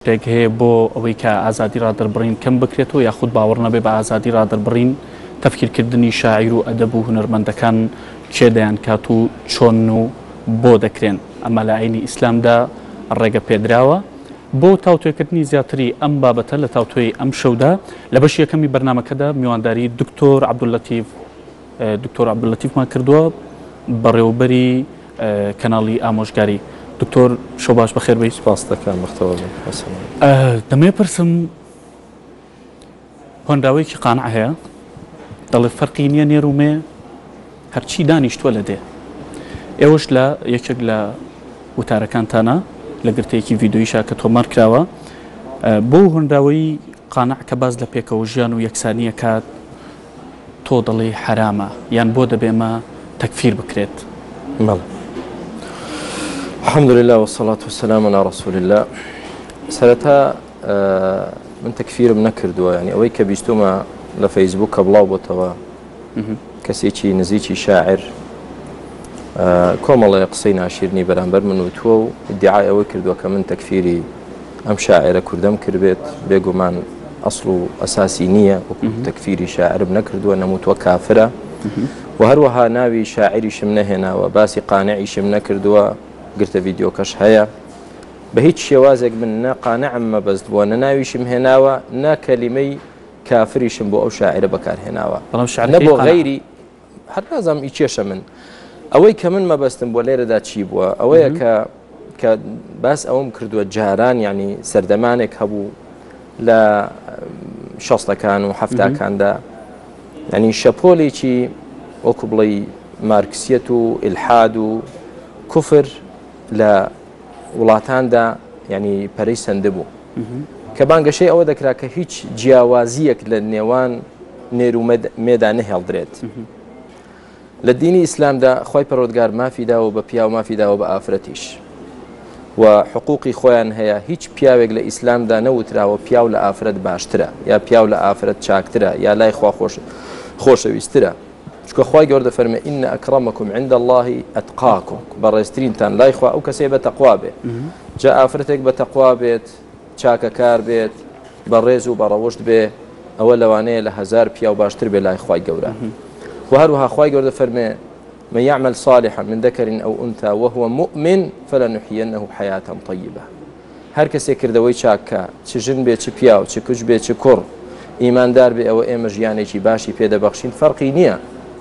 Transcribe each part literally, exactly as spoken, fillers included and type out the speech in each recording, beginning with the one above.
شتێک هەیە بۆ ئەوەی کە ئازادی ڕادەربڕین کەم بکرێتەوە یاخود باوەڕ نەبێ بە ئازادی ڕادەربڕین تەفکیرکردنی شاعیر و ئەدەب و هونەرمەندەکان کێ دەیان کات و چۆن و بۆ دەکرێن ئەمە لە عینی ئیسلامدا ڕێگە پێدراوە بۆ تاوتوێکردنی زیاتری ئەم بابەتە لە تاوتوێی ئەم شەودا لە بەشی یەکەمی بەرنامەکەدا میوانداری دکتۆر عەبدولەتیف دکتۆر عەبدولەتیفمان کردووە بەڕێوەبەری کەناڵی ئامۆژگاری. دکتۆر شەو باش بەخێر بێیت. سپاس دەکەم بەختەوە دەمێ پرسم هۆنداوەیەکی قانع هەیە دەڵێ فەرقی نییە نێرومێ هەرچی دانیشتووە لە دێ ئێوەش لە یەکێک لە وتارەکانتانە لە گرتەیەکی ڤیدۆییشا کە تۆمار کراوە بۆ هۆنداوەی قانع کە باز لە پێکەوە ژیان و یەکسانیە کات تۆ دەڵێ حرامە یان بۆ دەبێمە تەکفیر بکرێت. بەڵێ الحمد لله والصلاة والسلام على رسول الله. سەرەتا من تەکفیرم نەکردووە یعنی ئەوەی کە بیستومە لە فەیسبووکە بڵاو بۆتەوە کەسێکی نزیکی شاعر کۆمەڵی قسەی ناشیرنی بەرامبەر من وتووە و ئیدعای ئەوەی کردووە کە من تەکفیری ئەم شاعرە کوردەم کردبێت بێگومان ئەسڵ و ئەساسی نییە وەکو تەکفیری شاعرم نەکردووە نەموتووە کافرە و هەروەها ناوی شاعریشم نەهێناوە باسی قانعیشم نەکردووە گرتە ڤیدیۆکەش هەیە بە هیچ شێوازێک من نە قانعم مەبەست بووە نە ناویشم هێناوە نە کەلیمەی کافریشم بۆ ئەو شاعرە بەکارهێناوە نە بۆ غەیری هەر نازانم ئی کێشە من ئەوەی کە من مەبەستم بۆ لێرەدا چی بووە ئەوەیە کە کە باس ئەوم کردووە جاران ینی سەردەمانێک هەبوو لە شەستەکان و هەفتاکاندا ینی شەپۆلێکی وەکو بڵێ مارکسیەت و ئیلحاد و کوفر لە وڵاتاندا ینی پەرەی سەندە بوو کە بانگەشەی ئەوە دەکرا کە هیچ جیاوازیەک لە نێوان نێر و مێدا نەهێڵدرێت. لە دینی ئیسلامدا خۆی پەروەردگار مافی داوە بە پیا و مافی داوە بە ئافرەتیش و حقوقی خۆیان هەیە هیچ پیاوێک لە ئیسلامدا نەوتراوە پیاو لە ئافرەت باشترە یا پیاو لە ئافرەت چاکترە یا لای خوا خۆشەویسترە چکە خی گەوردە فەرمێ ئینە ئەکڕەمەکم عند الله ئەتقاکم بەڕێزترینتان لای خوا ئەو کەسێ بە تەقوا بێ جا ئافرەتێک بە تەقوا بێت چاکەکار بێت بەڕێز و بەڕەوشت بێ ئەوە لەوانەیە لە هەزار پیا و باشتر بێ لای خی گەورە وهروها خی گەوردە فەرمێ من يعمل صالحا من ذكر أو أنثى وهو مؤمن فلنحيينه حياة طيبة. هر کەسێک کردەوەی چاکە چ ژن بێ چ پیا و چ کوچ بێ چ کوڕ ئیماندار بێ ئەوە ئێمە ژیانێکی باشی پێدەبەخشین فەرقی نییە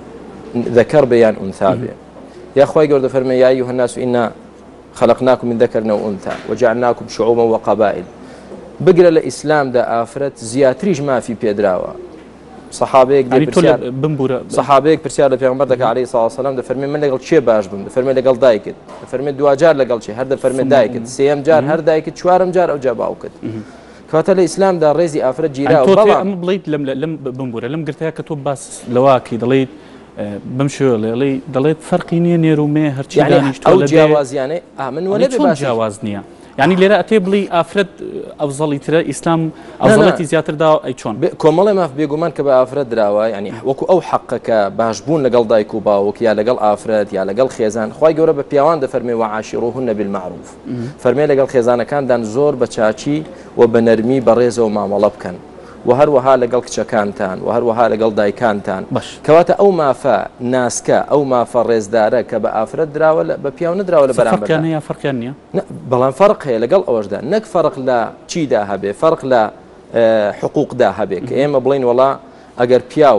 ذەکەر بێ یان ئونثا بێ. یا خی گەوردە فەرمێ یا ئەیها الناس إنا خلقناكم من ذكر أو أنثى وجعلناكم شعوبا وقبائل. بگرە لە ئیسلامدا ئافرەت زیاتریش مافی پێدراوە. صحابەیەک صحابەیەک پرسیار لە پێغەمبەر دەکات عەلەیهی سڵاو وسەلام دەفەرمێ من لەگەڵ کێ باش بم دەفەرمێ لەگەڵ دایکت دەفەرمێ دوجار لەگەڵ چێ هەر دەفەرمێ دایکت سێەم جار هەر دایکت چوارم جار ئەو جا باوکت کەواتە لە ئیسلامدا ڕێزی ئافرەت گیراوە ئەم بڵیت لەم بمبورە لەم گرتەیە کە تۆ باس لەواکی دەڵێیت بەم شێوە لێڵێ دەڵێت فەرقی نییە نێرومێ هەرچی ئەو جیاوازیانەی من وەلێ چۆن جیاواز نییە يعني لێرە ئەتێ بڵی ئافرەت ئەفزەڵی ترە ئیسلام ئەفزەڵەتی زیاتردا ئەی چۆن کۆمەڵێ ماف بێگومان کە بە ئافرەت درراوە ینی وەکو ئەو حەقەکە باشبوون لەگەڵ دایک و باوک یا لەگەڵ ئافرەت یا لەگەڵ خێزان خی گەورە بە پیاوان دەفەرمێ وعاشروهن بالمعروف فەرمێ لەگەڵ خێزانەکاندان زۆر بە چاچی و بە نەرمی بەڕێزەوە مامەڵە بکەن و هەروەها لەگەڵ کچەکانتان و هەروەها لەگەڵ دایکانتان کەواتە ئەو مافە ناسکە ئەو مافە ڕێزدارە کە بە ئافرەت دراوە بە پیاو نەدراوە لە بەرامبەر یا فەرقیان نییە بەڵام فەرق هەیە لەگەڵ ئەوەشدا نەک فەرق لە چیدا هەبێ فەرق لە حقوقدا هەبێ کە ئێمە بڵین وڵا ئەگەر پیاو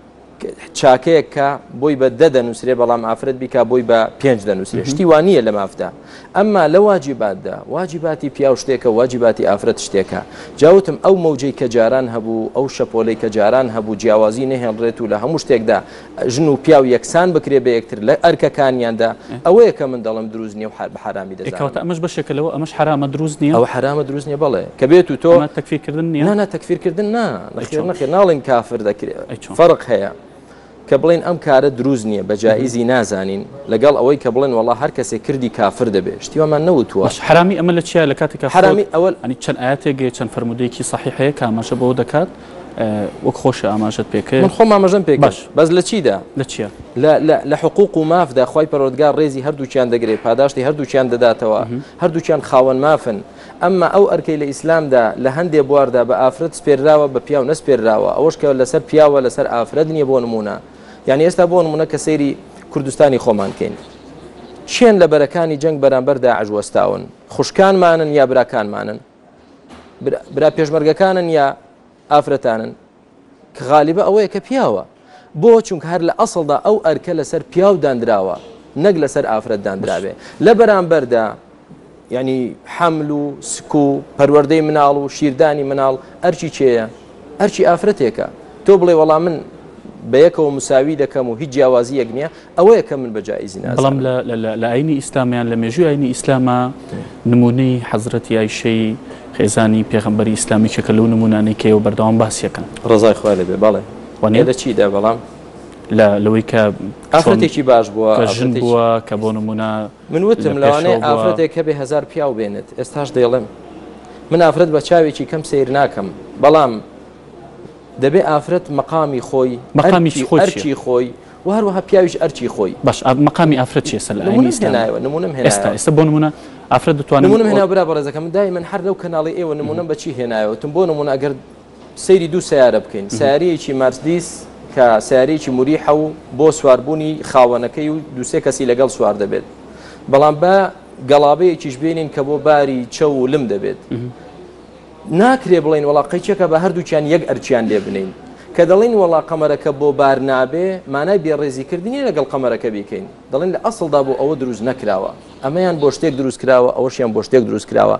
چاکەیەک کە بۆی بە دە دەنووسێ بەڵام ئافرەت بیکا بۆی بە پێنج دەنووسێ شتی وانە لە مافدا ئەمما لە واجباتدا واجباتی پیا شتێکە واجباتی ئافرەت شتێکە جاوتم ئەو مەوجەی کە جاران هەبوو ئەو شەپۆلەی کە جاران هەبوو جیاوازی نەهێنڕێت و لە هەموو شتێکدا ژن و پیا و یەکسان بکرێ بە یەکتر لە ئەرکەکانیاندا ئەوەیە کە من دەڵم دروست نییە و بە حرامی دەزانم ئەمەش بەشێکەوە ئەمەش حرامە دروست نییە ئەو حرامە دروست نییە بڵێ کە بێت و تۆ تەکفیرکردن نییە نە تەکفیرکردن نا نەخێر نەخێر ناڵین کافر دەکرێت فەرق هەیە کە بڵێن ئەم کارە دروست نییە بە جائیزی نازانین لەگەڵ ئەوەی کە بڵێن وڵا هەر کەسێک کردی کافر دەبێت شتیوامان نەوتووە حرامی ئەمە لە چیا لە کاتێک حرامی ئەوەل ئەنی چەند ئاەتێک چەند فەرمودەیەکی صحیحەیە کە ئاماژە بەوە دەکات وەک خۆشە ئاماژەت پێکە من خۆم ئاماژەم پێ باش بەس لە چیدا لە چیە لە حقوق و مافدا خی پەروەردگار ڕێزی هەردووچیان دەگرێت پاداشتی هەردووچیان دەداتەوە هەردووچیان خاوەن مافن ئەمما ئەو ئەرکەی لە ئیسلامدا لە هەندێک بواردا بە ئافرەت سپێرراوە بە پیاو نەسپێرراوە ئەوەش کە لەسەر پیاوە لەسەر ئافرەت نییە بۆ نمونە یعنی ئێستا بۆ نمونە کە سەیری کوردستانی خۆمانکەین چێن لە بەرەکانی جەنگ بەرامبەر داعش وەستاون خوشکانمانن یا براکانمانن برا پێشمەرگەکانن یا ئافرەتانن کە غالیبە ئەوەیە کە پیاوە بۆ چونکە هەر لە ئەسڵدا ئەو ئەرکە لەسەر پیاو دانراوە نەک لەسەر ئافرەت دانرابێ لە بەرامبەردا یعنی حمل و سک و پەروەردەی مناڵ و شیردانی مناڵ ئەرچی چێیە ئەرچی ئافرەتێکە تۆ بڵێ وەڵام من بە یەکەوە مساوی دەکەم و هیچ جیاوازیەک نییە ئەوەیە کە من بەجائیزی نازانم بەڵام لە ئاینی ئیسلامیان لە مێژووی ئاینی ئیسلامە نمونەی حەزرەتی عایشەی خێزانی پێغەمبەری ئیسلامی کە لەو نمونانەی کەیەوە بەردەوام باسیەکەن ڕزای خوا لێبێ بەڵێ وانێ لە چیدا بەڵام لەوەی کە ئافرەتێکی باش بووە ژن بووە کە بۆ نمونە من وتم لەوانەیە ئافرەتێک کە بێ هەزار پیاو بێنێت ئێستاش دەیڵێم من ئافرەت بە چاوێکی کەم سیر ناکەم بەڵام دەبێ ئافرەت مەقامی خۆی مەقامی ئەرچی خۆی و هەروەها پیاویش ئەرچی خۆی باش مەقامی ئافرەت چیە سەر لە ئاینی ئیسلام نمونەم ئێستا ئێستا بۆ نمونە ئافرەت دەتوانێت نمونەم هێنا برا بەڕێزەکەم دایمەن هەر لەو کەناڵی ئێوە نمونەم بەچی هێنایەوەتم بۆ نمونە ئەگەر سەیری دوو سیارە بکەین سیارەیەکی مارسدیس کە سیارەیەکی موریحە و بۆ سواربوونی خاوەنەکەی و دووسێ کەسی لەگەڵ سوار دەبێت بەڵام بە گەڵابەیەکیش بێنین کە بۆ باری چەو و لم دەبێت ناکرێ بڵین وڵا قەیچەکە بە هەردووچیان یەک ئەرچیان لێ بنین کە دەڵین وڵا قەمەرەکە بۆ بار نابێ مانای بێڕێزیکردنی لەگەڵ قەمەرەکە بیکەین دەڵین لە ئەسڵدا بۆ ئەوە دروست نەکراوە ئەمەیان بۆ شتێک دروست کراوە ئەوەشیان بۆ شتێک دروست کراوە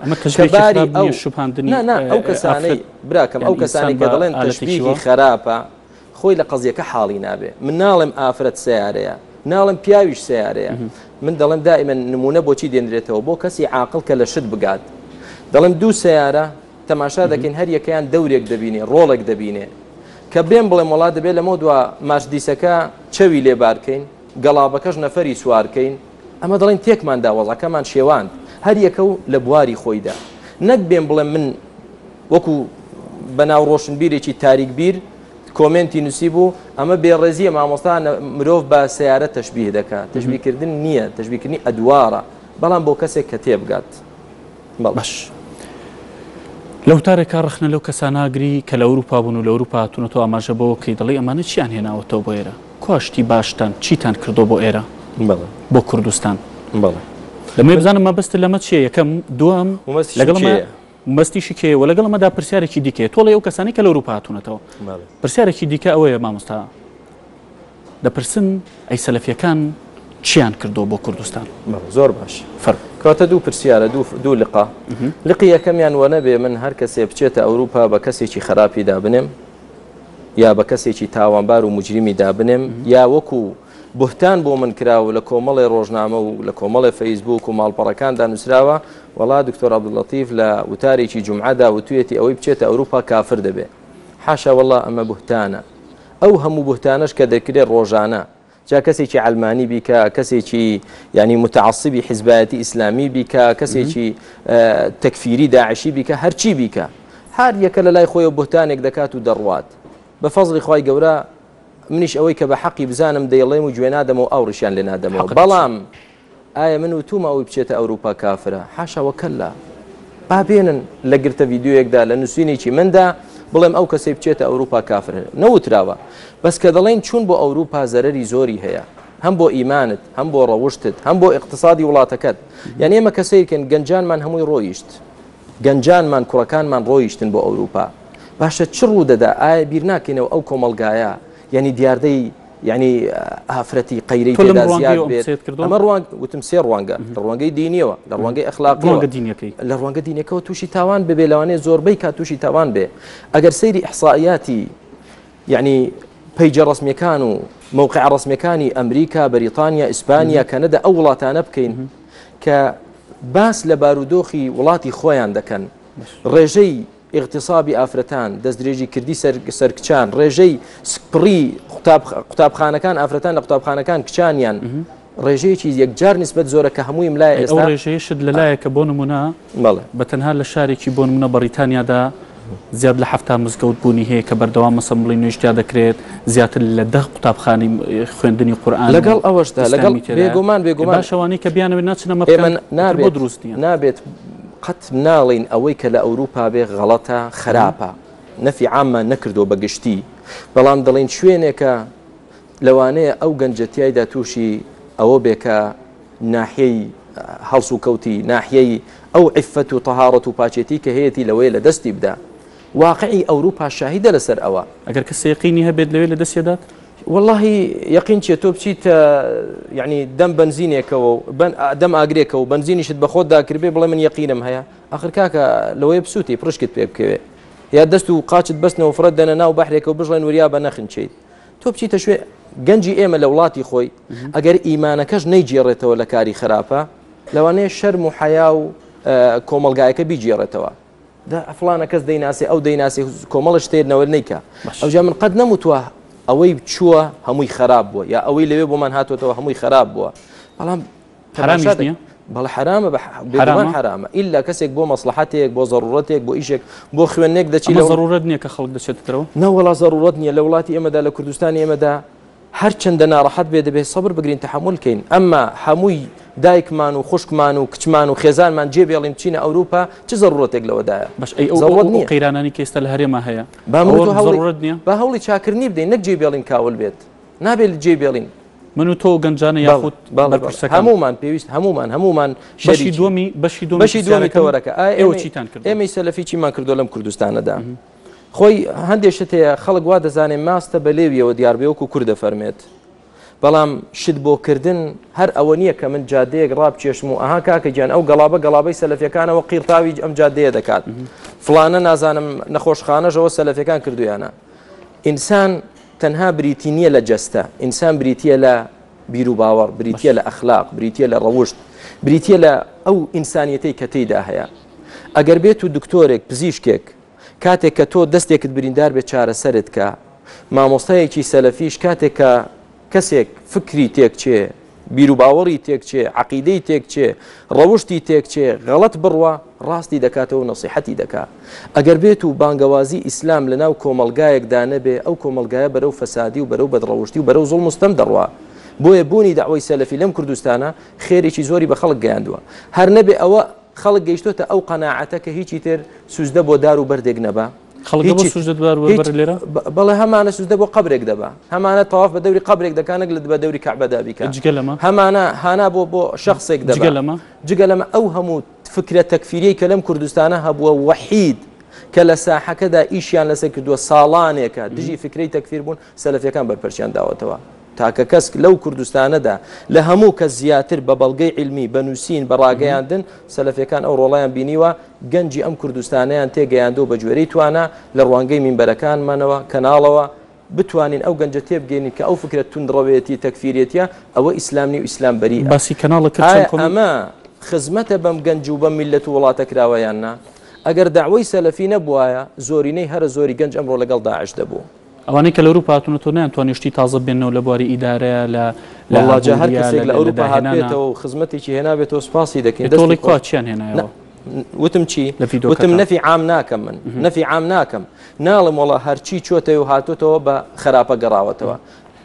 ئەو کەسانەی براکەم ئەو کەسانی کە دەڵێن تەشبیهی خراپە خۆی لە قەزیەکە حاڵی نابێ من ناڵێم ئافرەت سیارەیە ناڵم پیاویش سیارەیە من دەڵێم دائما نمونە بۆچی دێنرێتەوە بۆ کەسی عاقڵ کە لە شت بگات دەڵێم دوو سیارە تەماشا دەکەین هەر یەکەیان دەورێک دەبینێ ڕۆڵێک دەبینێ کە بێن بڵێم وڵات دەبێت لەمە دووە ماشدیسەکە چەوی لێبارکەین گەڵابەکەش نەفەری سوارکەین ئەمە دەڵێن تێکمان داوەڵەکەمان شێواند هەر یەکە و لە بواری خۆیدا نەک بێن بڵێم من وەکو بەناو ڕۆشنبیرێکی تاریکبیر کۆمنتی نووسی بوو ئەمە بێڕێزیە مامۆستا مرۆڤ بە سیارە تەشبیه دەکات تەشبیهکردن نییە تەشبیهکردنی ئەدوارە بەڵام بۆ کەسێک کە تێبگات باش لەو تارێکا ڕخنە لەو کەساناگری کە لە ئەوروپا بوون و لە ئەوروپا هاتوونەوە ئاماژە بەوە کەی دەڵێ ئەمانە چیان هێناوەتەوە بۆ ئێرە کواشتی باشتان چیتان کردو بۆ ئێرە بۆ کوردستان لەمە بزانم مەبەستە لەمە چیە یەکەم دووەم لەگەڵ مەستیشی کێوە لەگەڵ ئەمەدا پرسیارێکی دیکە تۆڵی ئەو کەسانی کە لە ئەوروپا هاتوونەتەوە پرسیارێکی دیکە ئەوەیە مامۆستا دەپرسن ئەی سەلەفیەکان چیان کردو بۆ کوردستان زۆر باش کاتە دوو پرسیارە دوو لقا لقی یەکەمیان وە نەبێ من هەر کەسێ بچێتە ئەوروپا بە کەسێکی خراپی دابنێم یا بە کەسێکی تاوانبار و مجرمی دابنێم یا وەکو بوهتان بۆ من کراوە لە کۆمەڵی ڕۆژنامە و لە کۆمەڵی فەیسبوک و ماڵپەڕەکاندا نووسراوە وڵا دکتۆر عەبدوڵەتیف لە وتارێکی جومعەدا وتوێتی ئەوەی بچێتە ئەوروپا کافر دەبێ حاشا وەڵا ئەمە بوهتانە ئەو هەموو بوهتانش کە دەکرێت ڕۆژانە جا کەسێکی علمانی بیکە کەسێکی ینی متعصبی حیزبایەتی ئیسلامی بیکە کەسێکی تەکفیری داعشی بیکە هەرچی بیکە هەر یەکە لە لای خۆی بوهتانێک دەکات و دەڕوات بە فەزڵی خوای گەورە منیش ئەوەی کە بە حەقی بزانم دەیڵێم و گوێ نادەمەوە ئەوڕیشیان لێ نادەمەوە بەڵام ئایا من وتومە ئەوی بچێتە ئەوروپا کافرە حاشا وەکەلا با بێنن لە گرتە ڤیدیۆیەکدا لە نووسینێکی مندا بڵێم ئەو کەسەی بچێتە ئەوروپا کافر نەوتراوە بەس کە دەڵێن چوون بۆ ئەوروپا زەرەری زۆری هەیە هەم بۆ ئیمانت هەم بۆ ڕەوشتت هەم بۆ اقتصادی وڵاتەکەت یعنی ئێمە کەسەیەکن گەنجانمان هەمووی ڕۆیشت گەنجانمان کوڕەکانمان ڕۆیشتن بۆ ئەوروپا باشە چ ڕوو دەدا ئایا بیر ناکەینەوە ئەو کۆمەڵگایە یعنی دیاردەی یعنی ئافرەتی قەیرەی تێدا زیاد بێت ئەمە ڕوان وتم سێ ڕوانگە لە ڕوانگەی دینیەوە لە ڕوانگەی ئەخلاقیەوە لە ڕوانگە دینەکەەوە تووشی تاوان ببێ لەوانەیە زۆربەی کا تووشی تاوان بێ ئەگەر سەیری ئیحسائیاتی یعنی پەیجە ڕسمیەکان و موقع ڕسمیەکانی ئەمریکا بەریتانیا ئیسپانیا کەنەدا ئەو وڵاتانە بکەین کە باس لە بارودۆخی وڵاتی خۆیان دەکەن ڕێژەی اغتصابی ئافرەتان دەستدرێژی کردی سەرکچان ڕێژەی سپڕی قوتابخانەکان ئافرەتان لە قوتابخانەکان کچانیان ڕێژەیەکی یەکجار نسبەت زۆرە کە هەمووی لای ئێستا ئەو ڕێژەیەشت لەلایەکە بۆ نمونە بە تەنها لە شارێکی بۆ نمونە بەریتانیادا زیاد لە هەفتا مزگەوت بوونی هەیە کە بەردەوام مەسەمبڵی نوێژتیا دەکرێت زیاتر لە دە قوتابخانەی خوێندنی قورئان لەگەڵ ئەوەشدا لەگەڵ بێگومان بێگومان باشەوانی کە بیانەوێت ناچنە مەکان نابێت دروست نابێت قەت ناڵین ئەوەی کە لە ئەوروپا بێ غەڵەتە خراپە نەفی عاممان نەکردو بەگشتی بەڵام دەڵێن شوێنێکە لەوانەیە ئەو گەنجەتیایدا تووشی ئەوە بێکە ناحیەی هەڵس و کەوتی ناحیەی ئەو عیفەت و تەهارەت و پاچێتی کە هەیەی لەوەی لە دەستی بدە واقعی ئەوروپا شاهیدە لەسەر ئەوە ئەگەر کەس یەقینی هەبێت لەوێ لە دەستێدات والله یەقین چێت تۆ بچیت یعنی دەم بنزینێکەوە دەم ئاگرێکەوە و بنزینیشت بە خۆت داکردبێ بڵێ من یەقینم هەیە ئاخر کاکە لەوەی بسووتی پڕشکت پێ بکەوێ یا دەست و قاچت بەستنەوە فرەت دەنە ناو بەحرێکەوە بژڵێن وریا بە نەخنچیت تۆ بچیتە شوێ گەنجی ئێمە لە وڵاتی خۆی ئەگەر ئیمانەکەش نەیجێڕێتەوە لە کاری خراپە لەوانەیە شەرم و حەیا و کۆمەلگایەکە بیجێڕێتەوە فلانە کەس دەیناسێ ئەو دەیناسێ کۆمەڵش تێرنەوە نیکە ئەوجا من قەت نەموتوە ئەوەی چووە هەمووی خراپ بووە یا ئەوەی لەوێ بۆمان هاتوێتەوە هەمووی خراپ بووە بەڵام حرامیش نییە بەڵە حرامە بێگومان حرامە ئیلا کەسێک بۆ مەسلحەتێک بۆ ضرورەتێک بۆ ئیشێک بۆ خوێنێک دەچێت ضرورەت نییە کە خەڵک دەچێتەوە نەوەڵا ضرورەت نییە لە وڵاتی ئێمەدا لە کوردستانی ئێمەدا هەر چەندە ناڕەحەت بێ دەبێت سەبر بگرین تەحمل بکەین ئەمما هەمووی دایکمان و خوشکمان و کچمان و خێزانمان جێبێڵیم چینە ئەوروپا چ ضرورەتێک لەوەدایە باش ئەو نیە قەیرانانی کە ئێستا لە هەرێما هەیە ضرورەت نییە بە هەوڵی چاکردنی بدەین نەک جێبێڵین کاول بێت نابێت جێبێڵین من و تۆ گەنجانە یاخود هەمومان پێویست هەمومان هەمومان بەشی دومی بەشی دومی بەشی دومی تەوەرەکە ئێوە چیتان کرد ئێمەی سەلەفی چیمان کردو لەم کوردستانەدا خۆی هەندێشت هەیە خەڵک وا دەزانێت ماستە بە لێویەوە دیاربێوەکو کوردە فەرمێت بەڵام شت بۆکردن هەر ئەوە نییە کە من جادەیەک ڕابچێشم و ئەها کاکە گیان ئەو گەڵابە گەڵابەی سەلەفیەکانەوە قیرتاوی ئەم جادەیە دەکات فلانە نازانم نەخۆشخانەژەوە سەلەفیەکان کردویانە ئینسان تەنها بریتی نییە لە جەستە ئینسان بریتە لە بیر و باوەڕ بریتە لە ئەخلاق بریتە لە ڕەوشت بریتە لە ئەو ئینسانیەتەی کە تێیدا هەیە ئەگەر بێت و دکتۆرێک پزیشکێک کاتێک کە تۆ دەستێکت بریندار بێت چارەسەرت کە مامۆستایەکی سەلەفیش کاتێک کە کەسێک فکری تێکچێ بیر و باوەڕی تێکچێ عەقیدەی تێکچێ ڕەوشتی تێکچێ غەڵەت بڕوە ڕاستی دەکاتەوە و نەسیحەتی دەکات ئەگەر بێت و بانگەوازی ئیسلام لەناو کۆمەلگایەکدا نەبێ ئەو کۆمەلگایە بەرەو فەسادی و بەرەو بەدڕەوشتی و بەرەو زوڵم مستەم دەڕوا بۆیە بوونی داوای سەلەفی لەم کوردستانە خێرێکی زۆری بە خەڵک گەیاندووە هەر نەبێ ئەوە خەڵک گەیشتۆتە ئەو قەناعەتە کە هیچی تر سوزدە بۆ دار و بەردێک نەبا بەڵێ هەمانە سوزدە بۆ قبرێک دەبا هەمانە تەواف بە دەوری قبرێک دەکانێک لە بە دەوری کەعبەدا بیکە هەمانە هانا بۆ بۆ شەخصێک دەبا جگە لەمە ئەو هەموو فکرە تەکفیریەی کە لەم کوردستانە هەبووە وەحید کە لە ساحەکەدا ئیشیان لەسەر کردووە ساڵانێکە دژی فکرەی تەکفیر بوون سەلەفیەکان بەرپەرچیان داوەتەوە تاکە کەس لەو کوردستانەدا لە هەموو کەس زیاتر بە بەڵگەی علمی بەنووسین بە ڕاگەیاندن سەلەفیەکان ئەو ڕۆڵیان بینیوە گەنجی ئەم کوردستانیان تێگەیاندۆ بە جوێرەی توانە لە ڕوانگەی مینبەرەکانمانەوە کەناڵەوە بتوانین ئەو گەنجە تێبگەین کە ئەو فکرە توندڕەوێتی تەکفیرێتیە ئەوە ئیسلامنی و ئیسلام بەری باسی کەناڵە ئەمە خزمەتە بەم گەنج و بەم میلەت و وڵاتە کراوەیاننا ئەگەر داوای سەلەفی نەبووایە زۆرینەی هەرە زۆری گەنج ئەمڕۆ لەگەڵ داعش دەبوو ئەوانەی کە لە ئەوروپا هاتوونە تۆ نەیانتوانی شتی تازە بێنەوە لە بواری ئیدارەیە لە وڵاجە هەر کەسێک لە ئەوروپا هاتبێتەوە و خزمەتێکی هێنابێتەوە سپاسی دەکەین دەستۆڵی کوچیان هێنایەوە وتم چی وتم نەفی عام ناکەم من نەفی عام ناکەم ناڵم وڵا هەرچی چۆتە و هاتوتەوە بە خراپە گەڕاوەتەوە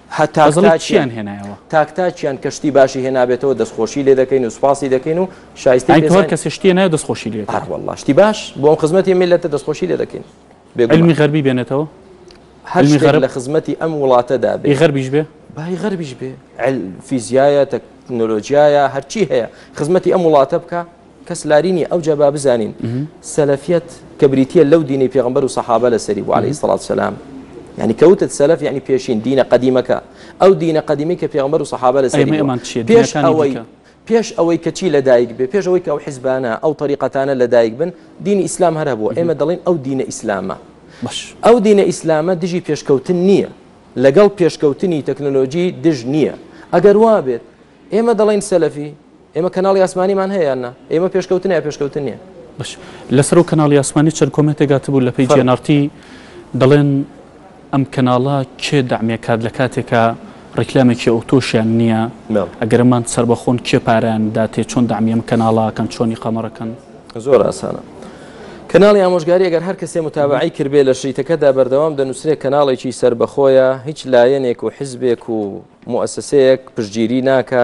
هەتاچیان هێنایەوە تاکتاچیان کەشتی باشی هێنابێتەوە دەستخۆشی لێ دەکەین و سپاسی دەکەین و شایستی کەس شتی نایە دەستخۆشی لێ والله شتی باش بۆ ئەم خزمەتی میلەتە دەستخۆشی لێ دەکەین علمی غەربی بێنێتەوە هەر لە خزمەتی ئەم وڵاتەدا بێ غەربیش بێ بای غەربیش بێ فیزیایە تەکنۆلۆژیایە هەرچی هەیە خزمەتی ئەم وڵاتە بکە کەس لارینی ئەو جەبا بزانین سەلەفیەت کە بریتیە لەو دینی پێغەمبەر و سەحابە لەسەری بوو عەلەیهی سەڵات وسەلام يعني كوتت سلف يعني بيشين دين قديمك او دين قديمك في غمر وصحابه لسري بيش اوي بيش اوي كتشي لدايق بي بيش اوي كاو حزبانا او طريقتانا لدايق بن دين اسلام هربو اما دلين او دين اسلام باش او دين اسلام دجي بيش كوتن نيه لقل بيش كوتني تكنولوجي دج نيه اگر وابت اما دلين سلفي اما كنال اسماني من هي انا اما بيش كوتني بيش كوتني باش لسرو كنال اسماني چن كومنت كاتبوا لبيجي نارتي دلين ئەم کەناڵە کێ دەعمێکات لە کاتێکە ڕیکلامێکی ئۆتۆشیان نییە ئەگەرمان سەربەخۆن کێ پارەیان داتێ چۆن دەعمی ئەم کەناڵەکەن چۆنی قەمەڕەکەن زۆر ئاسانە کەناڵی ئامۆژگاری ئەگەر هەر کەسێ متابعی کردبێ لە شریتەکەدا بەردەوام دەنووسێت کەناڵێکی سەربەخۆیە هیچ لایەنێک و حیزبێک و موەسسەیەک پشتگیری ناکە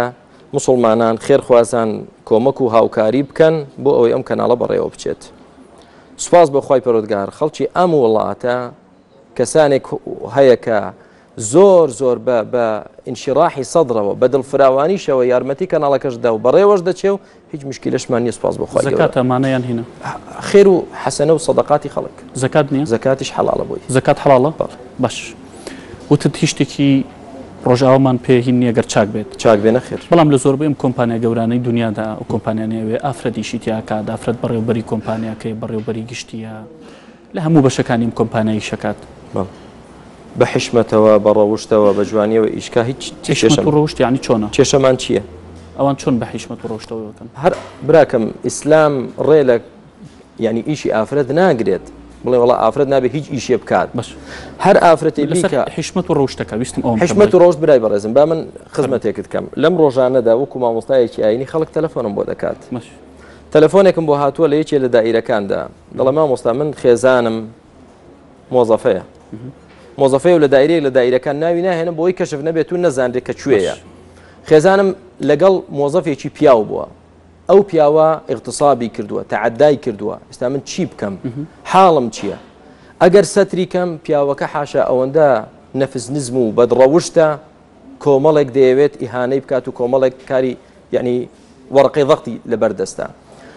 مسلمانان خێرخوازان کۆمەک و هاوکاری بکەن بۆ ئەوەی ئەم کەناڵە بەڕێوە بچێت. سوپاس بە خوای پەروەردگار خەڵکی ئەم وڵاتە کەسانێک هەیە کە زۆر زۆر بە ئینشیراحی سەدرەوە بە دڵفراوانیشەوە یارمەتی کەناڵەکەشدا و بەڕێوەش دەچێ و هیچ مشکلەشمان نییە. سوپاس بە خوای زەکات ئەمانەیان هینە خێر و حەسەنە و سەدەقاتی خەڵک. زەکات نییە؟ زەکاتیش حەڵاڵە بۆی. زەکات حەڵاڵە؟ باش. وتت هیچ شتێکی ڕۆژاوامان پێ هین نییە گەر چاک بێت. چاک بێ نەخێر. بەڵام لە زۆربەی ئەم کۆمپانیا گەورانەی دنیادا و کۆمپانیانەوێ ئافرەتیشی تیاکات، ئافرەت بەڕێوەبەری کۆمپانیاکەی بەڕێوەبەری گشتیە لە هەموو بەشەکانی ئەم کۆمپانیای شەکات. بە حشمەتەوە بە ڕەوشتەوە بە جوانیەوە ئیشکا هیچ ڕۆشت ینی چۆنە کێشەمان چییە؟ ئەوان چۆن بە حیشمەت و ڕۆشتەوەکەن؟ هەر براکەم ئیسلام ڕێ لە ینی ئیشی ئافرەت ناگرێت بڵێ وڵا ئافرەت نابێت هیچ ئیشێ بکات. هەر ئافرەتی بیکە حشمەت و ڕۆشتەکە ویستم ئەو حشمەت و ڕۆژ برای بەڕێزم با من خزمەتێکت کەم لەم ڕۆژانەدا وەکو مامۆستایەکی ئاینی خەڵک تەلەفۆنم بۆ دەکات. تەلەفۆنێکم بۆ هاتووە لە یەکێ لە دائیرەکاندا دەڵێ مامۆستا من خێزانم مۆزەفەیە مۆزەفەیە و لە دایرەیەک لە دایرەکان ناوی ناهێنم بۆی کەشف نەبێت و نەزانرێت کە کوێیە. خێزانم لەگەڵ مۆزەفێکی پیاو بووە ئەو پیاوە اغتصابی کردووە تەعەدای کردووە ئێستا من چی بکەم حاڵم چییە؟ ئەگەر سەتری کەم پیاوەکە حاشا ئەوەندە نەفس نزم و بەدڕەوشتە کۆمەڵێک دەیەوێت ئیهانەی بکات و کۆمەڵێک کاری یعنی وەرقەی ضەغتی لەبەردەستە.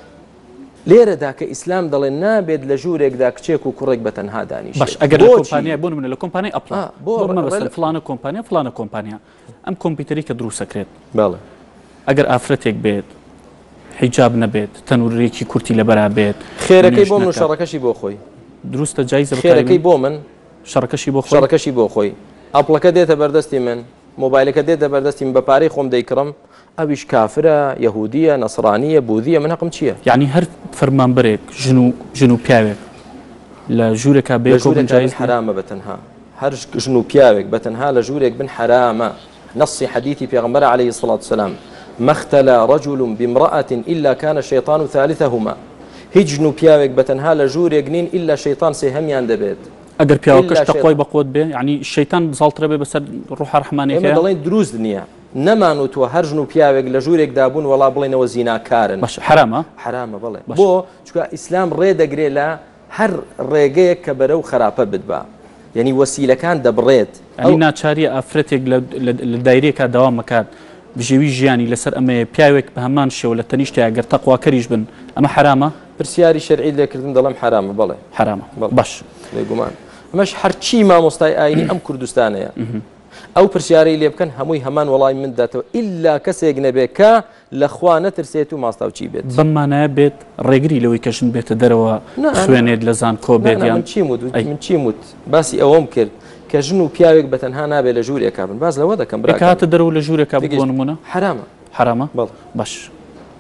لێرەدا کە ئیسلام دەڵێن نابێت لە ژوورێکدا کچێک و کوڕێک بە تەنها دانیشێت. باش ئەگەر لە کۆمپانیا بۆ منە لە کۆمپانیای ئەپڵ بۆ مەبەستە فلانە کۆمپانیا فلانە کۆمپانیا ئەم کۆمپیوتەری کە دروستەکرێت بەڵێ ئەگەر ئافرەتێک بێت حیجاب نەبێت تەنورێکی کورتی لەبەرا بێت خێرەکەی بۆ من شەڕەکەشی بۆ خۆی دروستە جایزە خێرەکەی بۆ من شەڕەکەشی بۆ شەڕەکەشی بۆ خۆی ئەپڵەکە دێتە بەردەستی من مۆبایلەکە دێتە بەردەستی من بە پارەی خۆم دەیکڕم ئەویش کافرە یەهودیە نەسرانیە بوذیە من حەقم چییە؟ یعنی هەر فەرمانبەرێک ژن و ژن و پیاوێک لە ژوورێکا بێت جایز حرامە بەتەنها هەر ژن و پیاوێک بەتەنها لە ژوورێک بن حرامە. نصی حدیثی پێغەمبەر عەلەیهی سڵات وسەلام مەختەلە رەجل بامرأة إلا كان الشيطان ثالثهما. هیچ ژن و پیاوێک بەتەنها لە ژوورێک نین إلا شەیطان سێهەمیان دەبێت. ئەگەر پیاوەکەش تەقوای بەقوت بێ ینی شەیطان زاڵترە بێ بەسەر ڕوح ڕەحمانێکە. ئێمە دەڵێن دروست نییە نەمانوتوە هەر ژن و پیاوێک لە ژوورێکدا بوون وەڵا بڵێنەوە زیناکارن. باش حرامە حرامە بڵێ بۆ چونکە ئیسلام ڕێدەگرێت لە هەر ڕێگەیەک کە بەرەو خراپە بتبا یعنی وەسیلەکان دەبڕێت. ئەنی ناچاریە ئافرەتێک لە دایرێکا داوام مەکات بژێوی ژیانی لەسەر ئەمەیە پیاوێک بە هەمان شێوە لە تەنیشتە گەر تەقواکەریش بن ئەمە حرامە؟ پرسیاری شەرعی لێکردن دەڵێم حرامە بڵێ حرامە باش لێگومان ئەمەش هەرچی مامۆستای ئاینی ئەم کوردستانەیە ئەو پرسیارەی لێ بکەن هەمووی هەمان وەڵامی من داتەوە ئیلا کەسێک نەبێت کە لەخوا نەترسێت و ماستاوچی بێت. بەمانایە بێت ڕێگری لەوەی کەژن بێتە دەرەوە خوێنێت لە زان کۆ بێت من چی وت من چی وت باسی ئەوەم کرد کە ژن و پیاوێک بەتەنها نابێت لە ژوورێکا بن باز لەوە دەکەم براکاتە دەرەوە لە ژوورێکا بۆ نمونە حرامە حرامە باش.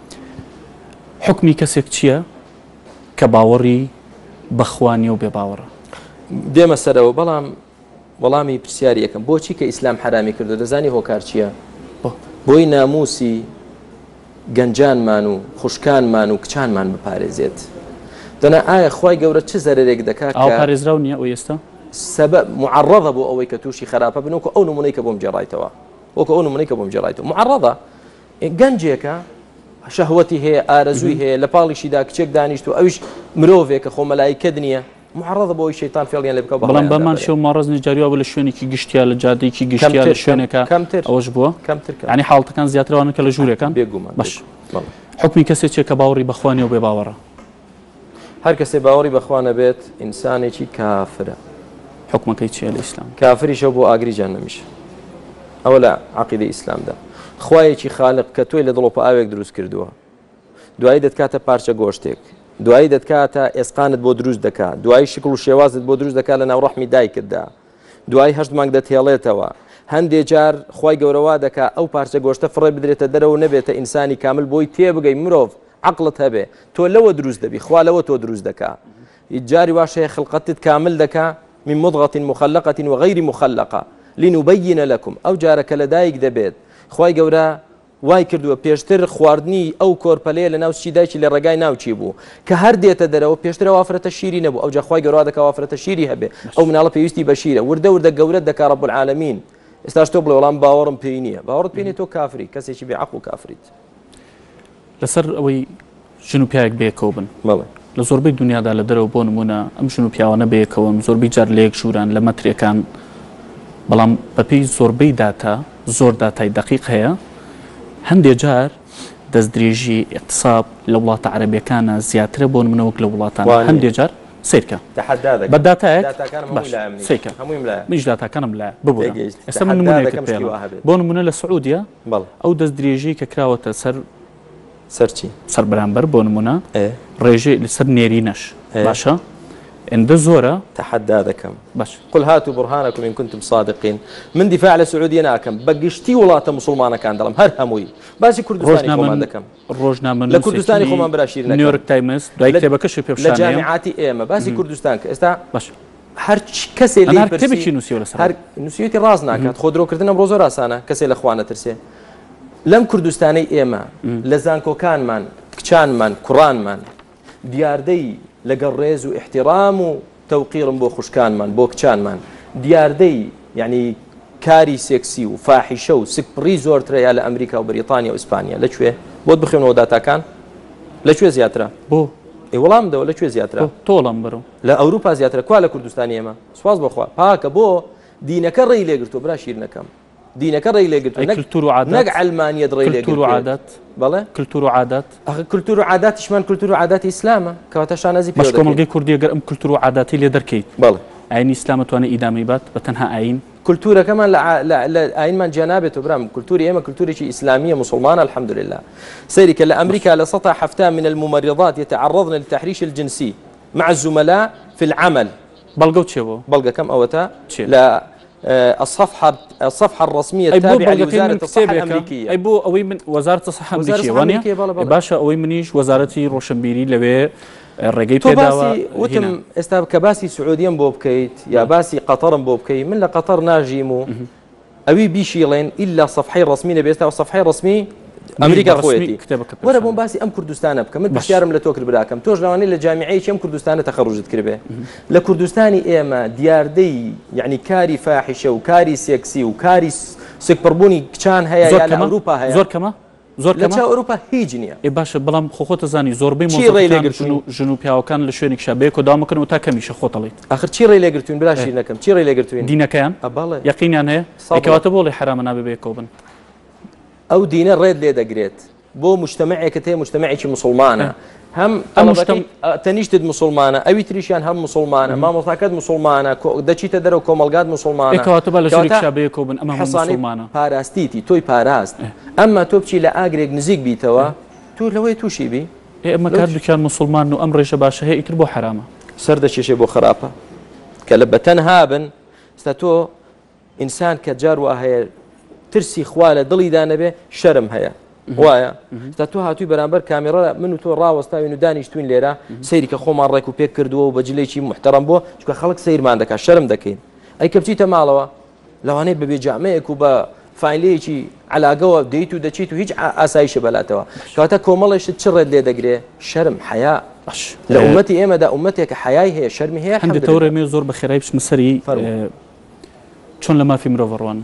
حکمی کەسێک چییە کە باوەڕی بەخوانی و بێ باوەڕە؟ دێمە سەرەوە بەڵام وەڵامی پرسیاری یەکەم بۆچی کە ئیسلام حرامی کردو دەزانی هۆکار چییە؟ بۆی ناموسی گەنجانمان و خوشکانمان و کچانمان بپارێزێت. دەنا ئایا خوای گەورە چه زەرێک دەکات ئەو پارێزراو نییە ئەو ئێستا سەبەب معڕەضە بۆ ئەوەی کە تووشی خراپە بن وەکو ئەو نمونەی کە بۆم جێڕایتەوە وەکو ئەو نمونەی کە بۆم جێڕایتەوە معڕەضە گەنجێکە شەهوەتی هەیە ئارەزووی هەیە لە پاڵیشیدا کچێک دانیشت و ئەویش مرۆڤێکە خۆ مەلایکە نییە معڕەضە بۆی شەیطان فێڵیان لێ بکە بەڵام بەمان شێو ماڕز نەجاریوە لە شوێنێکی گشتیا لە جادەیەکی گشتیا لە شوێنێکە ئەوەش بووە ینی حاڵتەکان زیاترەوەن کە لە ژوورەکان بێگومان باش. حکمی کەسێک کە باوەڕی بەخوانی و بێ باوەڕە هەر کەسێ باوەڕی بەخوا نەبێت ئینسانێکی کافرە. حکمەکەی چیە لە ئیسلام؟ کافریشە بۆ ئاگری جان نەمیشە. ئەوە لە عەقیدەی ئیسلامدا خوایەکی خالق کە تۆی لە دڵۆپە ئاوێک دروست کردووە دوایی دەتکاتە پارچە گۆشتێک دوایی دەتکاتە ئێسقانت بۆ دروست دەکات دوایی شکل و شێوازت بۆ دروست دەکات لە ناو ڕەحمی دایکتدا دوایی هەشت مانگ دەتهێڵێتەوە هەندێک جار خی گەورەوا دەکات ئەو پارچە گۆشتە فڕێ بدرێتە دەرەوە نەبێتە ئینسانی کامل بۆی تێبگەی مرۆڤ عقلت هەبێ تۆ لەوە دروست دەبی خوا لەوە تۆ دروست دەکات جاری واشەیە خلقەتت کامل دەکات من مضغة مخلقة وغير مخلقة لنبين لكم ئەو جارەکە لە دایک دەبێت خی گەورە وای کردووە پێشتر خواردنی ئەو کۆرپەلەیە لە ناو چی دایکی لە ڕێگای ناوچی بوو کە هەر دێتە دەرەوە پێشترە وافرەتە شیری نەبوو ئەو جاخوای گەورە دەکا وافرەتە شیری هەبێ ئەو مناڵە پێویستی بە شیرە وردە وردە گەورە دەکا ڕەب العالەمین ئێستاش تۆ بڵێ وەڵام باوەڕم پێی نییە باوەڕت پێی نییە تۆ کافری کەسێکی بێعەقڵ و کافریت لەسەر ئەوەی ژن و پیاوێک بەیەکەوە بن بەڵێ لە زۆربەی دنیادا لە دەرەوە بۆ نمونە ئەم ژن و پیاوانە بەیەکەوەن زۆربەی جار لە یەک ژووران لە مەترێکان بەڵام بەپێی زۆربەی داتا زۆر داتای دقیق هەیە هەندێک جار دەستدرێژی اقتصاب لە وڵاتە عەرەبیەکانە زیاترە بۆ نمونە وەک لە وڵاتانە هەندێک جار سیرکە بە داتایەک سیرکە منیش داتاکانم لایە ببوورە ئێستا من نمونەیەکت پێڵێم بۆ نمونە لە سعودیا ئەو دەستدرێژەی کە کراوەتە سەر سەرچی سەر بەرامبەر بۆ نمونە ڕێژەی لەسەر نێرینەش باشە ئەندە زۆرە تحدا دەکەم باش قل هاتوا برهانكم إن كنتم صادقين من دفاع لسعودية ناكم بقشتي ولاة مسلمانة كان دلم هر هموي باسي كردستاني خومان دكم روجنامە لكردستاني خومان براشير نكم نيويورك تايمز دوای کتێبەکەشی پێ پیشانیە لجامعاتي إيما باسي كردستان ئێستا باش هر كسي لي هەر کتێبێکی نووسیوە لەسەر هر نووسیوەتی ڕاست ناکات خۆدرۆکردنە بۆ زۆر ئاسانە کەسێ لە خوانە ترسێ لەم کوردستانەی ئێمە لە زانکۆکانمان کچانمان کوڕانمان دیاردەی لەگەڵ ڕێز و احترام و تەوقیرم بۆ خوشکانمان بۆ کچانمان دیاردەی یعنی کاری سێکسی و فاحیشە و سکپڕی زۆرترەیە لە ئەمریکا و بریتانیا و ئیسپانیا لەکوێ بۆت بخوێنەوە داتاکان لەکوێ زیاترە بۆ ئێ وەڵامدەوە لەکوێ زیاترە تۆڵم بڕۆ لە ئەوروپا زیاترە کوا لە کوردستانی ئێمە سواز بخوا پاکە بۆ دینەکە ڕێی لێگرتو برا شیرنەکەم دینەکە ڕێی لێگرتو نەک ئەلمانیەت ڕێی لێگرتو کلتور و عادات بەڵێ کلتور و عادات ئەخ کلتور و عاداتیشمان کلتور و عاداتی ئیسلامە کەواتە شانازی پێ باش کۆمەڵگەی کوردی ئەگەر ئەم کلتور و عاداتی لێ دەرکەیت بەڵێ ئاینی ئیسلام دەتوانێت ئیدامی بات بە تەنها ئاین کلتورەکەمان لە ئاینمان جیانابێتەوە برام کلتوری ئێمە کلتورێکی ئیسلامیە مسلمانە الحمد لله سيري كلا أمريكا لسطح حفتان من الممرضات يتعرضن للتحريش الجنسي مع الزملاء في العمل بلغو تشيبو بلغا كم أوتا لا الصفحة الصفحة الرسمية التابعة لوزارة الصحة الأمريكية أي بو أوي من وزارة الصحة الأمريكية وانيا باشا أوي منيش وزارتي روشنبيري لبي الرقي باسي وتم استاب كباسي سعوديا بوبكيت يا باسي قطر بوبكي من لقطر ناجيمو أوي بيشيلين إلا صفحي رسمية بيستا والصفحي الرسمي أمريكا خويتي ولا بون باسي أم كردستان بكم من بشيارم لتوكل براكم توج لواني لجامعي أم كردستان تخرجت كربه لكردستاني إما ديار دي يعني كاري فاحشة وكاري سيكسي وكاري سكبربوني كان هيا يا أوروبا هيا زور كما زور كما لە ئەوروپا هیچ نییە ئێ باشە بەڵام خۆخۆتە زانی زۆربەی مۆزەکان ژن و پیاوەکان لە شوێنێک شابەیەک و داوامەکەن و تا کەمیشە خۆتەڵیت ئاخر چی ڕێی لێگرتوین برا شیرنەکەم چی ڕێی لێگرتوین دینەکەیان یەقینیان هەیە کەواتە بۆڵی حرامە نابێ بەیەکەوە بن ئەو دینە ڕێت لێ دەگرێت بۆ مجتمعێکت هەیە مجتمعێکی مسلمانە هەم تەنیشتت مسلمانە ئەوی تریشیان هەم مسلمانە مامۆستاکەت مسلمانە دەچیتە دەرەوە کۆمەلگات مسلمانە کەواتە بە لە ژێرێک شابەیەکەوە بن ئەمە مسلمانە پاراستیتی تۆی پاراست ئەمما تۆ بچی لە ئاگرێک نزیک بیتەوە تو لەوەی تووشی بی ئێمە کار دوکیان مسلمان و ئەم ڕێژە باشە هەیە ئیتر بۆ حرامە سەر دەچێشێ بۆ خراپە کە لە بەتەنها بن ستا تۆ ئینسان کە جار وا هەیە ترسی خوا لە دڵیدا نەبێ شەرم هەیە وایە تا تۆ هاتووی بەرامبەر کامێرە من و تۆ ڕاوەستاوین و دانیشتوین لێرە سەیری کە خۆمان ڕێک و پێک کردووە و بەجلێکی محتەرەم بۆ چکە خەڵک سەیرمان دەکات شەرم دەکەین ئەی کە بچیتە ماڵەوە لەوانەیە بەبێ جامەیەک و بە فایلەیەکی علاگەوە دەیت و دەچیت و هیچ ئاسایشە بەلاتەوە کەواتە کۆمەڵێشت چ ڕێت لێ دەگرێ شەرم حیا لە ئومەتی ئێمەدا ئومەتێکە حیای هەیە شەرمی هەیە هەندێک تەورێمێ زۆر بە خێرای بچمە سەری چۆن لە مافی مرۆڤ ڕوان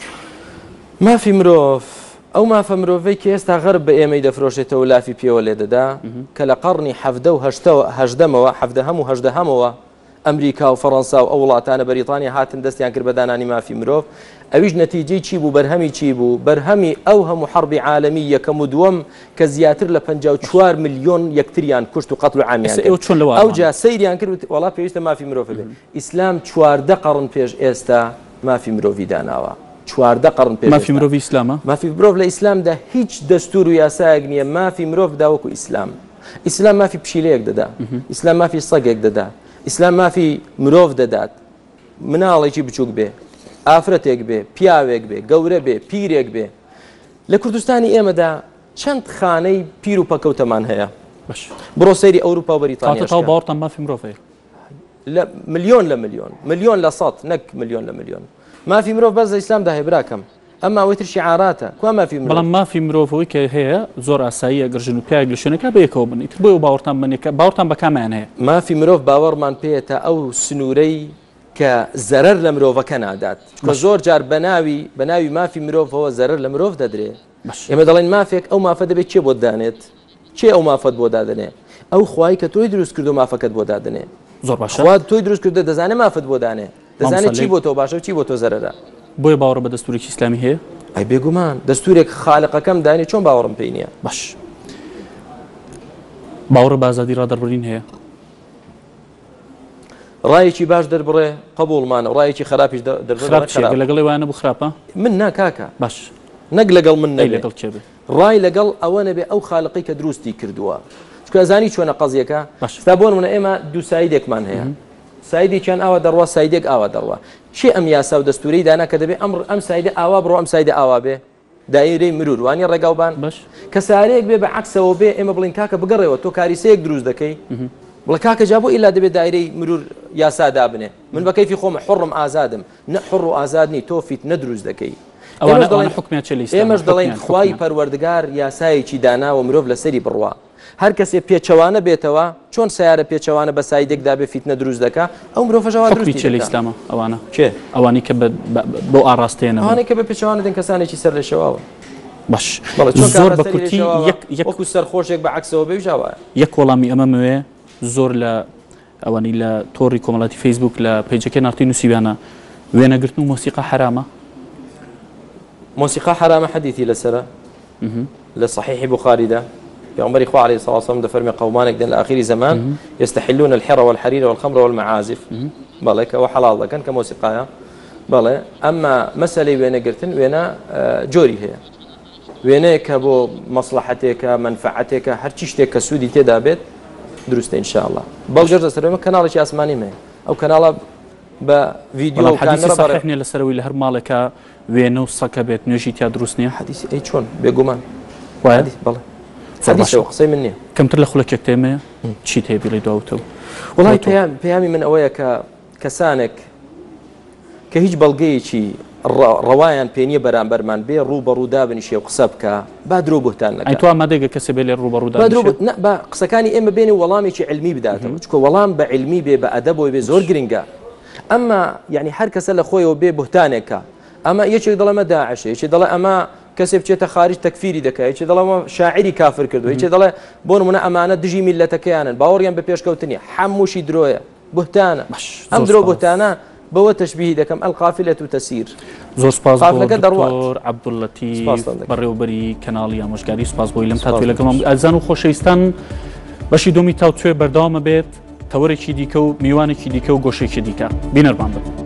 مافی مرۆڤ ئەو مافە مرۆڤەی کە ئێستا غەرب بە ئێمەی دەفرۆشێتەوە و لافی پێوە لێ دەدا کە لە قەڕنی حەفدە و هەژدەمەوە حەفدەهەم و هەژدەهەمەوە ئەمریکا و فەڕەنسا و ئەو وڵاتانە بەریتانیا هاتن دەستیان کرد بە دانانی مافی مرۆڤ ئەویش نەتیجەی چی بوو بەرهەمی چی بوو بەرهەمی ئەو هەموو حەربی عالەمی یەکەم و دووەم کە زیاتر لە پەنجا و چوار ملیۆن یەکتریان کوشت و قەتڵ و عامیان ئەو جا سەیریان کرد وەڵا پێویستە مافی مرۆڤ بێت ئیسلام چواردە قەڕن پێش ئێستا مافی مرۆڤی داناوە چواردە قەڕن پێش مافی مرۆڤی ئیسلامە مافی مرۆڤ لە ئیسلامدا هیچ دەستور و یاسایەک نییە مافی مرۆڤ داوەکو ئیسلام ئیسلام مافی پشیلەیەک دەدا ئیسلام مافی سەگێک دەدا ئیسلام مافی مرۆڤ دەدات مناڵێکی بچووک بێ ئافرەتێک بێ پیاوێک بێ گەورە بێ پیرێک بێ لە کوردستانی ئێمەدا چەند خانەی پیر و پەکەوتەمان هەیە بڕۆ سەیری ئەوروپا و بەریتانیا باوەڕتان مافی مرۆڤەیە لە ملیۆن لە ملیۆن ملیۆن لە سەد نەک ملیۆن لە ملیۆن مافی مرۆڤ بەس لە ئیسلامدا هەیە براکەم ئەمما ئەوەی تر شیعاراتە کوا مافی مرۆڤ بەڵام مافی مرۆڤەوەی کە هەیە زۆر ئاساییە ئەگەر ژن و پیاوێک لە شوێنەکە بەیەکەوە بن ئیتر بۆی باوەڕتان بنێکە باوەڕتان بە کامیان هەیە مافی مرۆڤ باوەڕمان پێێتە ئەو سنوورەی کە زەرەر لە مرۆڤەکە نادات کە زۆر جار بەناوی بەناوی مافی مرۆڤەوە زەرەر لە مرۆڤ دەدرێ ئێمە دەڵێن مافێک ئەو مافە دەبێت چێ بۆ دانێت چێ ئەو مافەت بۆ دادنێ ئەو خوای کە تۆی دروست کردو مافەکەت بۆ دادنێ زۆر باشە خوا تۆی دروست کردو دەزانێت مافت بۆ دانێ دەزانێت چی بۆ تۆ باشە و چی بۆ تۆ زەرەرە بۆیە باوەڕ بە دەستوورێکی ئیسلامی هەیە ئەی بێگومان دەستورێک خالقەکەم دانی چۆن باوەڕم پێی نییە باش باوەڕ بە ئازادی ڕادەربڕین هەیە ڕایەکی باش دەربڕێ قبولمانە ڕایەکی خراپیش دەربڕێ لەگەڵ وانە بخراپە من ناکاکە باش نەک لەگەڵ من نەی لەگەڵ چێ ڕای لەگەڵ ئەوە نەبێ ئەو خالقی کە دروستی کردووە چکازانی چۆنە قەزیەکە ستا بۆ منە ئێمە دوو سایدێکمان هەیە سایدێکیان ئاوا دەڕوا سایدێک ئاوا دەڕوا چی ئەم یاسا و دەستوری دانا کە دەبێت ئەم ئەم سایدە ئاوا بڕۆ ئەم سایدە ئاوا بێ دایرەی مرور وانی ڕێگاوبان باش کە سارەیەک بێ بە عکسەوە بێ ئێمە بڵین کاکە بگەڕێەوە تۆ کاریسەیەک دروست دەکەی بڵێ کاکە جا بۆ ئیلا دەبێت دایرەی مرور یاسادا بنێ من بە کەیفی خۆمە حڕم ئازادم نە حڕ و ئازادنی تۆ فیت نەدروست دەکەی ئێمەش دەڵێن خوای پەروەردگار یاسایەکی دانا و مرۆڤ لەسەری بڕوا هەر کەسێ پێچەوانە بێتەوە چۆن سیارە پێچەوانە بە سایدێکدا بێ فیتنە دروست دەکا ئەو مرۆڤژەوا دروستی لە ئیسلامە ئەوانە کێ ئەوانی کە بۆ ئاڕاستێنە ئەوانەی کە بە پێچەوانە دێن کەسانێکی سەر لە شەواوە باش زۆر بە کورتی وەکو سەرخۆشێک بە عکسەوە بێژاوە یەک وەڵامی ئەمە موێ زۆر لە ئەوانی لە تۆڕی کۆمەڵاتی فەیسبوک لە پیجەکە نارتی نووسیبیانە وێنەگرتن و مۆسیقا حرامە موسیقى حرام حديثي لسرة لصحيح بخاري ده بيغمبري خو عليه الصلاة والسلام دفرمي قومانك دين لآخر زمان يستحلون الحر والحرير والخمر والمعازف بالك وحلال ده كان كموسيقى بالك أما مسألة وين قرتن وين جوري هي وين كبو مصلحتك منفعتك هرتشتك كسودي تدابت درست إن شاء الله بلجر سرمي كنال شيء أسماني ما أو كنال بفيديو حديث صحيحني لسروي لهر مالك وينو سكبت نجي تيا دروسني حديث اي شلون بيقومان واحد بالله حديث قصي مني كم تلخ لك يكتمه شي تبي لي دوتو والله بيام بيامي من اويا ك كسانك كهيج بلقي شي روايان بيني برامبر من بي روبرو دابن شي وقسبك بادرو بهتان لك انتو ما دقه كسب لي روبرو دابن بادرو لا با قسكاني اما بيني والله شي علمي بداته شكو والله بعلمي بادب وبزور جرينجا اما يعني هر كسل اخويا وبي بهتانك اما يشي ضل ما داعش يشي ضل اما كسب شيء خارج تكفيري دكا يشي ضل ما شاعري كافر كردو يشي ضل بون من امانه دجي ملتك يانا باوريان ببيش كوتني حموشي درويا بهتانا ام درو بهتانا بو تشبيه دكم القافله تسير زور سپاس بۆ دکتۆر عەبدوڵەتیف بەڕێوەبەری کەناڵی ئامۆژگاری سپاس بۆ ئیلم تاتوێ لەگەڵمان ئازان و خۆشەویستان بەشی دومی تاوتوێ بەردەوامە بێت تەوەرێکی دیکە و میوانێکی دیکە و گۆشێکی دیکە بینەرمان بن